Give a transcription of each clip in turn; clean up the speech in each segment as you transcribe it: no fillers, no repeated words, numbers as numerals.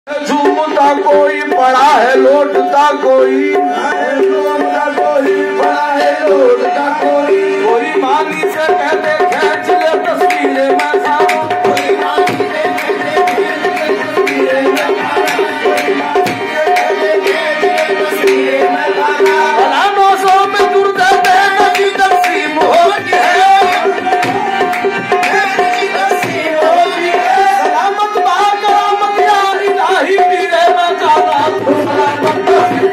झूमता कोई पड़ा है लौटता कोई, झूमता कोई पड़ा है लौटता कोई मानी से कहते खींच ले तस्वीरें मैं खाऊं, कोई मानी से कहते खींच ले तस्वीरें मैं खाऊं, में जुड़ जाते नदी नसीब होती है, सलामत बाकरामत यार इलाही पीरे में जाना, सलामत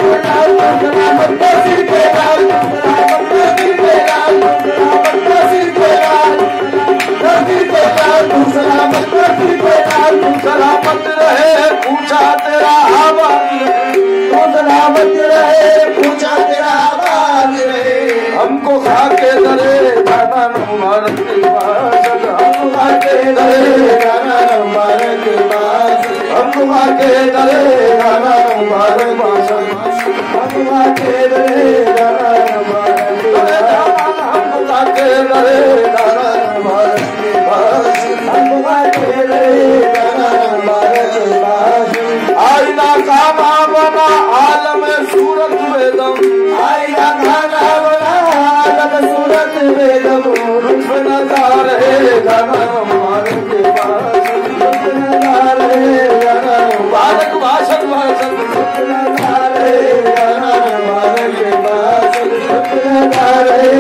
नसीब पे डाल, सलामत नसीब पे डाल, सलामत नसीब पे डाल, नसीब पे डाल, तू सलामत नसीब पे डाल, तू सलामत रहे पूछा तेरा आवाज, तू सलामत रहे पूछा तेरा आवाज रहे, हमको खा के दरे गाना मुबारक के पास, हमको खा के दरे गाना मुबारक के पास, हमको खा के दरे गाना मुबारक पास, हमको खा के दरे गाना मुबारक के पास, हमको खा के दरे गाना मुबारक के पास, हमको खा के दरे गाना मुबारक के पास, आईना कामा बना आलम सूरत वेदम, आईना खाना बना आलम सूरत वेदम, रुख नजार है गाना मुबारक के पास, रुख नजार है गाना मुबारक भाषण भाषण, रुख नजार है गाना मुबारक के पास, रुख नजार है